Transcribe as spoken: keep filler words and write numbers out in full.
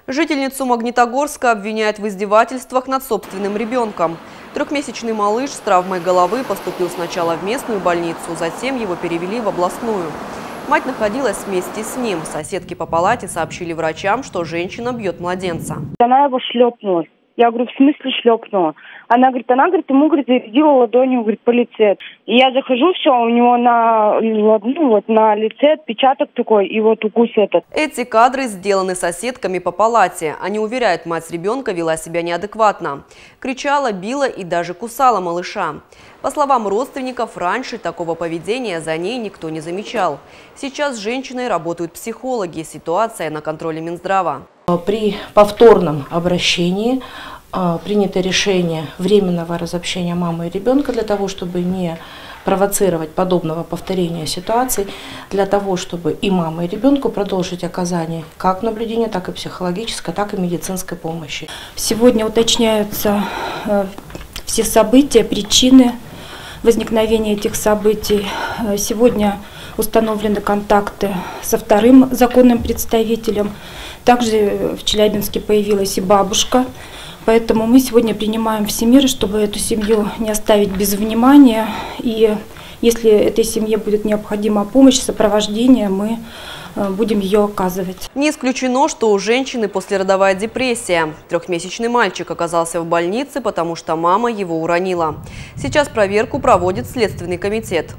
Жительницу Магнитогорска обвиняют в издевательствах над собственным ребенком. Трехмесячный малыш с травмой головы поступил сначала в местную больницу, затем его перевели в областную. Мать находилась вместе с ним. Соседки по палате сообщили врачам, что женщина бьет младенца. Она его шлепнула. Я говорю, в смысле шлепнула? Она говорит, она говорит, ему говорит, зарядила ладонью, говорит, по лице. И я захожу, все, у него на, ну, вот, на лице отпечаток такой, и вот укус этот. Эти кадры сделаны соседками по палате. Они уверяют, мать ребенка вела себя неадекватно. Кричала, била и даже кусала малыша. По словам родственников, раньше такого поведения за ней никто не замечал. Сейчас с женщиной работают психологи. Ситуация на контроле Минздрава. При повторном обращении принято решение временного разобщения мамы и ребенка для того, чтобы не провоцировать подобного повторения ситуаций, для того, чтобы и мама, и ребенку продолжить оказание как наблюдения, так и психологической, так и медицинской помощи. Сегодня уточняются все события, причины возникновения этих событий. Сегодня установлены контакты со вторым законным представителем. Также в Челябинске появилась и бабушка. Поэтому мы сегодня принимаем все меры, чтобы эту семью не оставить без внимания. И если этой семье будет необходима помощь, сопровождение, мы будем ее оказывать. Не исключено, что у женщины послеродовая депрессия. Трехмесячный мальчик оказался в больнице, потому что мама его уронила. Сейчас проверку проводит Следственный комитет.